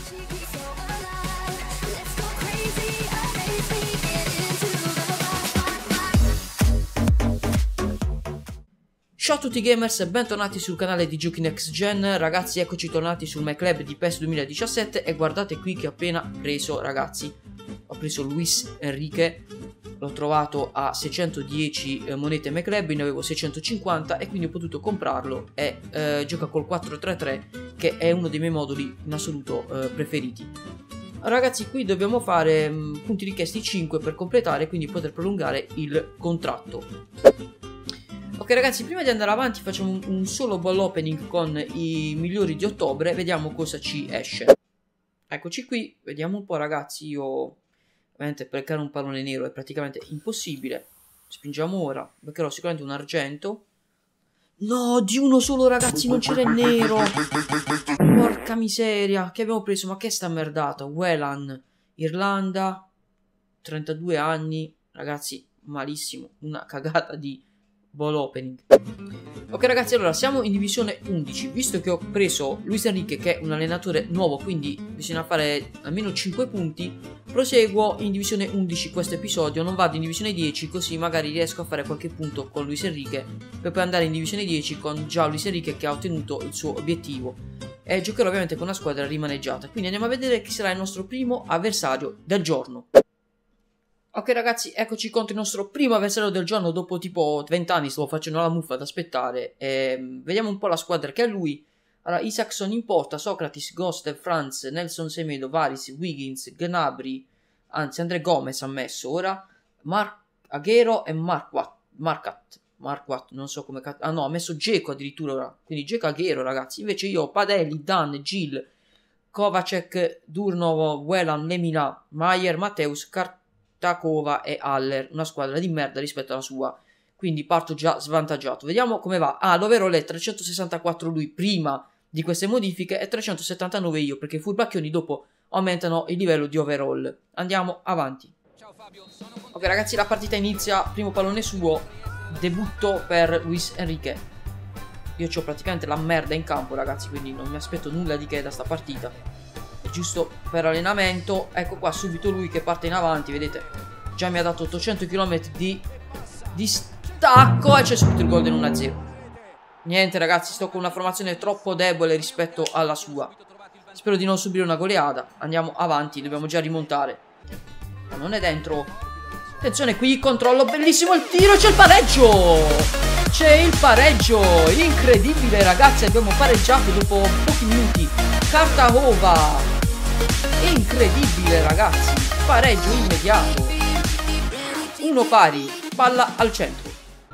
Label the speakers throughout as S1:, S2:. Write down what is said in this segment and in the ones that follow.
S1: Ciao a tutti gamers e bentornati sul canale di Giochi Next Gen. Ragazzi, eccoci tornati sul My Club di PES 2017 e guardate qui che ho appena preso, ragazzi. Ho preso Luis Enrique, l'ho trovato a 610 monete My Club, ne avevo 650 e quindi ho potuto comprarlo e gioca col 4-3-3 che è uno dei miei moduli in assoluto preferiti. Ragazzi, qui dobbiamo fare punti richiesti 5 per completare, quindi poter prolungare il contratto. Ok ragazzi, prima di andare avanti facciamo un solo ball opening con i migliori di ottobre, vediamo cosa ci esce. Eccoci qui, vediamo un po' ragazzi, io ovviamente beccare un pallone nero è praticamente impossibile. Spingiamo ora, beccherò sicuramente un argento. No, di uno solo ragazzi, non c'era il nero. Porca miseria, che abbiamo preso? Ma che sta merdata? Whelan, Irlanda, 32 anni, ragazzi, malissimo, una cagata di ball opening. Ok ragazzi, allora siamo in divisione 11. Visto che ho preso Luis Enrique, che è un allenatore nuovo, quindi bisogna fare almeno 5 punti, proseguo in divisione 11 questo episodio. Non vado in divisione 10, così magari riesco a fare qualche punto con Luis Enrique per poi andare in divisione 10 con già Luis Enrique che ha ottenuto il suo obiettivo. E giocherò ovviamente con una squadra rimaneggiata. Quindi andiamo a vedere chi sarà il nostro primo avversario del giorno. Ok ragazzi, eccoci contro il nostro primo avversario del giorno. Dopo tipo 20 anni stavo facendo la muffa ad aspettare. Vediamo un po' la squadra che ha lui. Allora, Isaacson in porta, Socrates, Ghost, Franz, Nelson Semedo, Varis, Wiggins, Gnabry, anzi André Gomez ha messo ora, Aguero e Marquardt, non so come ah no, ha messo Dzeko addirittura ora, quindi Dzeko, Aguero ragazzi. Invece io ho Padelli, Dan, Gil, Kovacek, Durnov, Whelan, Lemina, Maier, Matteus, Takova e Haller, una squadra di merda rispetto alla sua, quindi parto già svantaggiato. Vediamo come va. L'overall è 364 lui prima di queste modifiche e 379 io, perché i furbacchioni dopo aumentano il livello di overall. Andiamo avanti. Ok ragazzi, la partita inizia, primo pallone suo, debutto per Luis Enrique. Io ho praticamente la merda in campo ragazzi, quindi non mi aspetto nulla di che da sta partita. Giusto per allenamento. Ecco qua subito lui che parte in avanti, vedete, già mi ha dato 800 km di stacco e c'è subito il gol del 1-0. Niente ragazzi, sto con una formazione troppo debole rispetto alla sua. Spero di non subire una goleada. Andiamo avanti, dobbiamo già rimontare. Ma non è dentro. Attenzione qui, controllo, bellissimo il tiro, c'è il pareggio. C'è il pareggio, incredibile ragazzi, abbiamo pareggiato dopo pochi minuti. Kartahova, incredibile ragazzi, pareggio immediato, uno pari, palla al centro.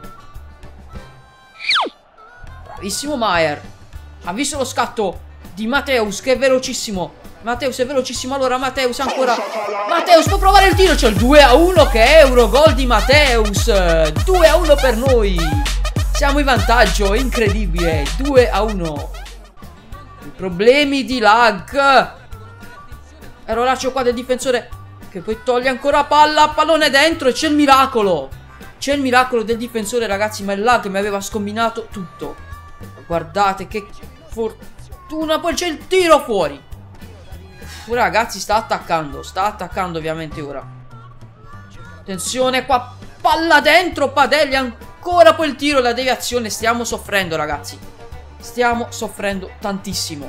S1: Bravissimo Maier, ha visto lo scatto di Matteus che è velocissimo. Matteus è velocissimo, allora Matteus ancora, Matteus può provare il tiro, c'è il 2-1 che è Eurogol di Matteus, 2-1 per noi, siamo in vantaggio, incredibile, 2-1. Problemi di lag. Erroraccio qua del difensore che poi toglie ancora palla, pallone dentro e c'è il miracolo. C'è il miracolo del difensore ragazzi, ma il lag mi aveva scombinato tutto. Guardate che fortuna, poi c'è il tiro fuori. Ragazzi sta attaccando ovviamente ora. Attenzione qua, palla dentro, Padelli ancora poi il tiro, la deviazione, stiamo soffrendo ragazzi. Stiamo soffrendo tantissimo.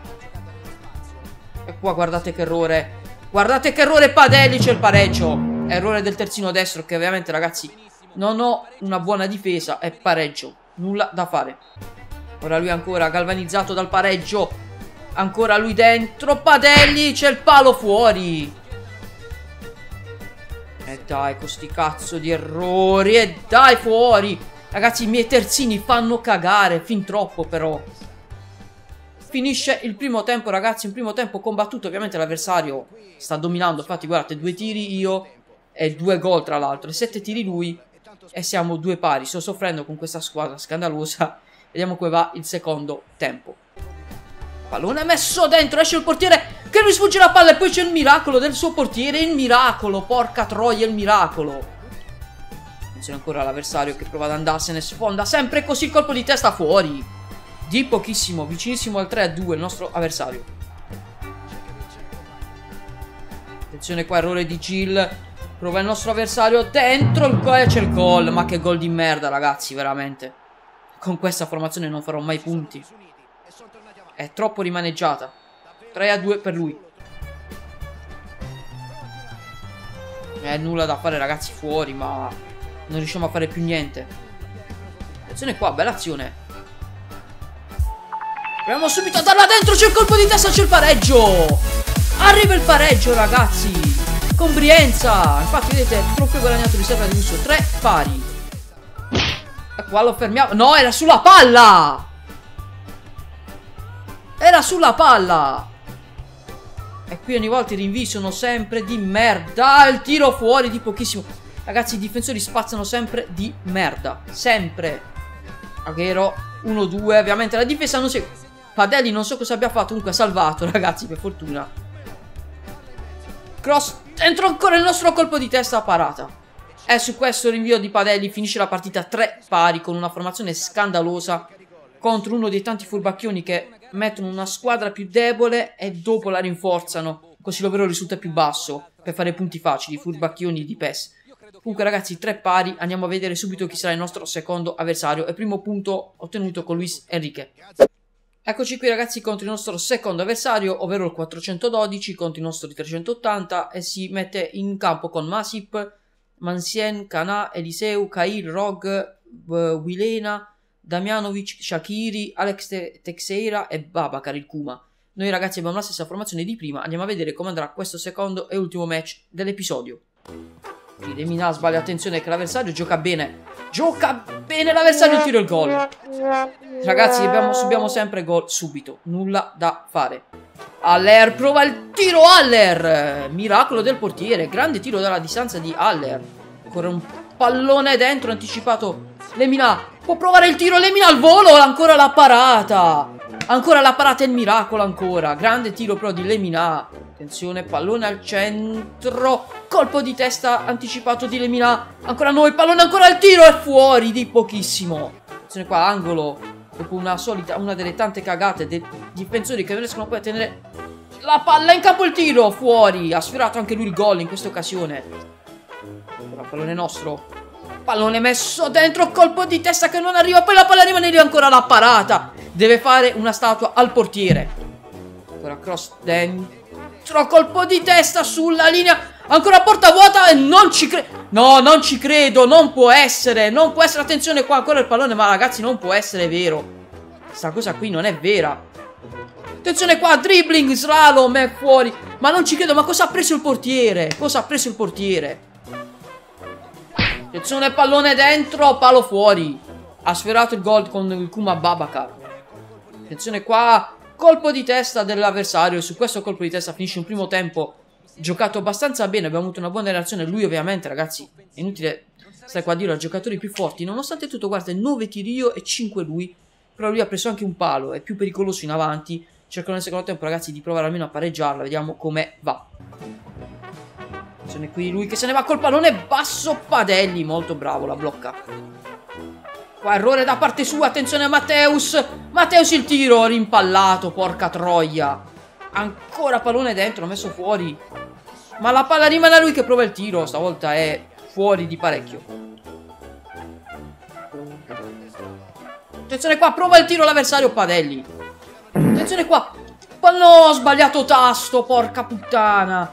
S1: E qua guardate che errore. Guardate che errore Padelli, c'è il pareggio. Errore del terzino destro che ovviamente ragazzi non ho una buona difesa. È pareggio, nulla da fare. Ora lui ancora galvanizzato dal pareggio. Ancora lui dentro, Padelli, c'è il palo fuori. E dai, con sti cazzo di errori. E dai, fuori. Ragazzi, i miei terzini fanno cagare fin troppo però. Finisce il primo tempo ragazzi, un primo tempo combattuto, ovviamente l'avversario sta dominando, infatti guardate, 2 tiri io e 2 gol tra l'altro, e 7 tiri lui e siamo 2 pari. Sto soffrendo con questa squadra scandalosa. Vediamo come va il secondo tempo. Pallone messo dentro, esce il portiere che mi sfugge la palla e poi c'è il miracolo del suo portiere, il miracolo, porca troia, il miracolo. Attenzione ancora l'avversario che prova ad andarsene, sfonda sempre così il colpo di testa fuori. Di pochissimo, vicinissimo al 3-2 il nostro avversario. Attenzione qua, errore di Gil. Prova il nostro avversario dentro il gol e c'è il gol. Ma che gol di merda, ragazzi, veramente. Con questa formazione non farò mai punti. È troppo rimaneggiata. 3-2 per lui. Nulla da fare, ragazzi, fuori, ma non riusciamo a fare più niente. Attenzione qua, bella azione. Proviamo subito a darla dentro. C'è il colpo di testa, c'è il pareggio. Arriva il pareggio, ragazzi, con Brienza. Infatti vedete, trofeo guadagnato, riserva di lusso, 3 pari. E qua lo fermiamo. No, era sulla palla. Era sulla palla. E qui ogni volta i rinvii sono sempre di merda. Il tiro fuori di pochissimo. Ragazzi, i difensori spazzano sempre di merda. Sempre. Aguero 1-2. Ovviamente la difesa non si... Padelli non so cosa abbia fatto. Comunque ha salvato, ragazzi, per fortuna. Cross dentro, ancora il nostro colpo di testa parata. E su questo rinvio di Padelli finisce la partita 3 pari, con una formazione scandalosa contro uno dei tanti furbacchioni che mettono una squadra più debole e dopo la rinforzano, così l'ovvero risulta più basso per fare punti facili, furbacchioni di PES. Comunque, ragazzi, 3 pari. Andiamo a vedere subito chi sarà il nostro secondo avversario. E primo punto ottenuto con Luis Enrique. Eccoci qui, ragazzi, contro il nostro secondo avversario, ovvero il 412 contro il nostro 380, e si mette in campo con Masip, Mansien, Kanà, Eliseu, Kair, Rog, Wilena, Damjanovic, Shaqiri, Alex Teixeira e Babacar, il Kuma. Noi, ragazzi, abbiamo la stessa formazione di prima. Andiamo a vedere come andrà questo secondo e ultimo match dell'episodio. Lemina sbaglia, attenzione che l'avversario gioca bene. Gioca bene l'avversario, tiro il gol. Ragazzi, subiamo sempre gol subito. Nulla da fare. Haller prova il tiro. Haller, miracolo del portiere. Grande tiro dalla distanza di Haller. Ancora un pallone dentro, anticipato. Lemina può provare il tiro. Lemina al volo, ancora la parata. Ancora la parata e il miracolo ancora. Grande tiro però di Lemina. Attenzione, pallone al centro. Colpo di testa anticipato di Lemina. Ancora noi, pallone, ancora il tiro. È fuori di pochissimo. Attenzione qua, angolo. Dopo una delle tante cagate dei difensori che non riescono poi a tenere la palla in campo, il tiro. Fuori. Ha sfiorato anche lui il gol in questa occasione. Ora pallone nostro. Pallone messo dentro, colpo di testa che non arriva. Poi la palla rimane lì, ancora la parata. Deve fare una statua al portiere. Ancora cross dentro. Colpo di testa sulla linea. Ancora porta vuota e non ci credo. No, non ci credo. Non può essere. Non può essere. Attenzione qua, ancora il pallone. Ma ragazzi, non può essere vero. Questa cosa qui non è vera. Attenzione qua, dribbling, slalom, è fuori. Ma non ci credo. Ma cosa ha preso il portiere? Cosa ha preso il portiere? Attenzione, pallone dentro, palo fuori. Ha sfiorato il gol con il Kuma Babacar. Attenzione qua. Colpo di testa dell'avversario. Su questo colpo di testa finisce un primo tempo giocato abbastanza bene. Abbiamo avuto una buona reazione. Lui ovviamente, ragazzi, è inutile stare qua a dire ai giocatori più forti. Nonostante tutto, guarda, 9 tiri io e 5 lui. Però lui ha preso anche un palo. È più pericoloso in avanti. Cerco nel secondo tempo, ragazzi, di provare almeno a pareggiarla. Vediamo come va. Attenzione qui, lui che se ne va col pallone basso. Padelli, molto bravo, la blocca. Qua errore da parte sua, attenzione a Matteus. Matteus il tiro, rimpallato, porca troia. Ancora pallone dentro, messo fuori. Ma la palla rimane a lui che prova il tiro. Stavolta è fuori di parecchio. Attenzione qua, prova il tiro l'avversario Padelli. Attenzione qua. No, ho sbagliato tasto, porca puttana.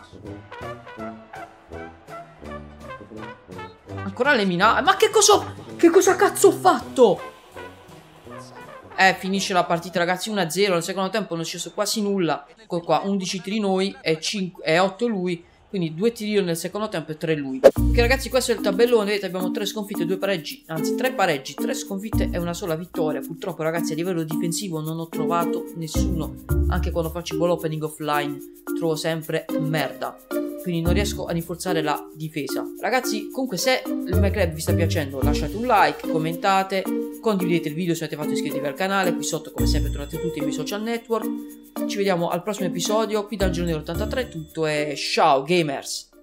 S1: Ancora Lemina. Ma che cosa cazzo ho fatto? Finisce la partita, ragazzi, 1-0. Nel secondo tempo non è sceso quasi nulla. Ecco qua, 11 tiri noi e 8 lui. Quindi 2 tiri io nel secondo tempo e 3 lui. Ok, ragazzi, questo è il tabellone. Vedete, abbiamo 3 sconfitte, 2 pareggi. Anzi, 3 pareggi, 3 sconfitte e una sola vittoria. Purtroppo, ragazzi, a livello difensivo non ho trovato nessuno. Anche quando faccio ball opening offline trovo sempre merda. Quindi non riesco a rinforzare la difesa. Ragazzi, comunque, se il My Club vi sta piacendo, lasciate un like, commentate, condividete il video se avete fatto iscrivetevi al canale. Qui sotto, come sempre, trovate tutti i miei social network. Ci vediamo al prossimo episodio. Qui da Angelo Nero 83 è tutto e ciao gamers!